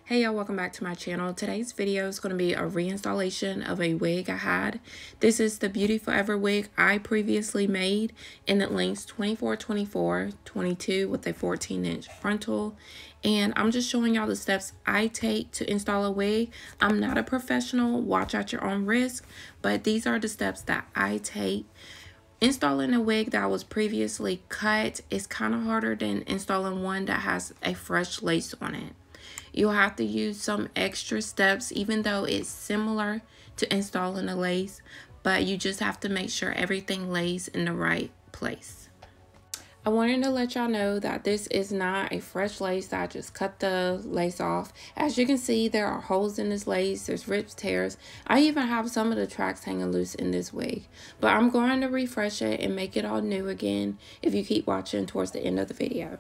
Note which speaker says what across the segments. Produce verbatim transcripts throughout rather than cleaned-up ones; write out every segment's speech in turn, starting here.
Speaker 1: Hey y'all, welcome back to my channel. Today's video is going to be a reinstallation of a wig I had. This is the Beauty Forever wig I previously made, and it lengths twenty-four, twenty-four, twenty-two with a fourteen inch frontal. And I'm just showing y'all the steps I take to install a wig. I'm not a professional, watch at your own risk, but these are the steps that I take. Installing a wig that was previously cut is kind of harder than installing one that has a fresh lace on it. You'll have to use some extra steps, even though it's similar to installing a lace, but you just have to make sure everything lays in the right place. I wanted to let y'all know that this is not a fresh lace that I just cut the lace off. As you can see, there are holes in this lace, there's rips, tears. I even have some of the tracks hanging loose in this wig, but I'm going to refresh it and make it all new again if you keep watching towards the end of the video.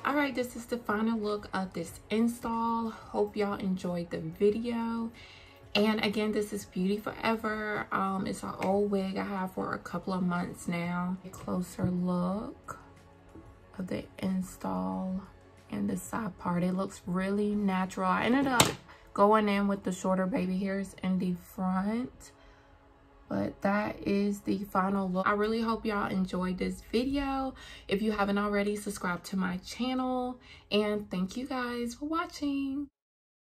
Speaker 1: All right, this is the final look of this install. Hope y'all enjoyed the video. And again, this is Beauty Forever. Um, it's an old wig I have for a couple of months now. A closer look of the install and the side part. It looks really natural. I ended up going in with the shorter baby hairs in the front. But that is the final look. I really hope y'all enjoyed this video. If you haven't already, subscribe to my channel. And thank you guys for watching.